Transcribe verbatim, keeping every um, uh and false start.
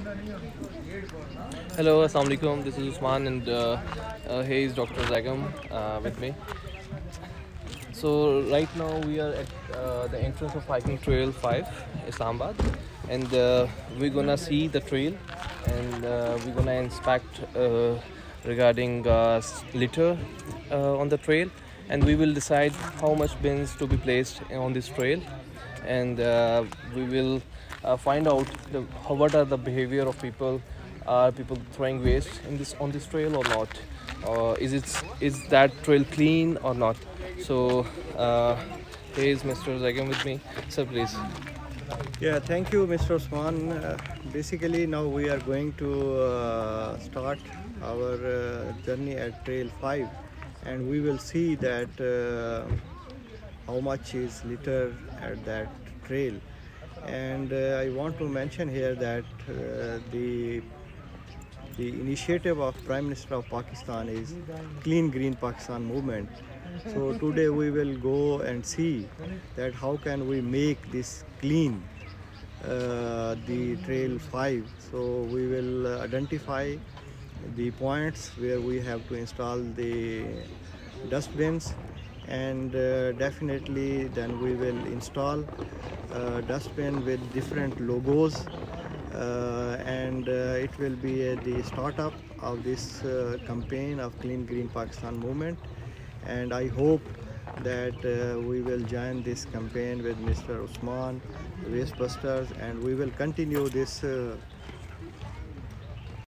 Hello, Assalamu alaikum. This is Usman, and uh, uh, here is Doctor Zagam uh, with me. So right now we are at uh, the entrance of hiking trail five, Islamabad, and uh, we're gonna see the trail, and uh, we're gonna inspect uh, regarding uh, s- litter uh, on the trail, and we will decide how much bins to be placed on this trail, and uh, we will uh, find out the, how, what are the behavior of people. Are people throwing waste in this on this trail or not? Uh, is it is that trail clean or not? So uh, here is Mister Zagam with me. So please. Yeah, thank you, Mister Osman. Uh, basically, now we are going to uh, start our uh, journey at Trail five, and we will see that uh, how much is litter at that trail. And uh, I want to mention here that uh, the the initiative of Prime Minister of Pakistan is Clean Green Pakistan movement. So today we will go and see that how can we make this clean uh, the trail five. So we will uh, identify the points where we have to install the dustbins, and uh, definitely then we will install uh, dustbin with different logos, uh, and uh, it will be uh, the startup of this uh, campaign of Clean Green Pakistan movement. And I hope that uh, we will join this campaign with Mister Usman, Waste Busters, and we will continue this uh,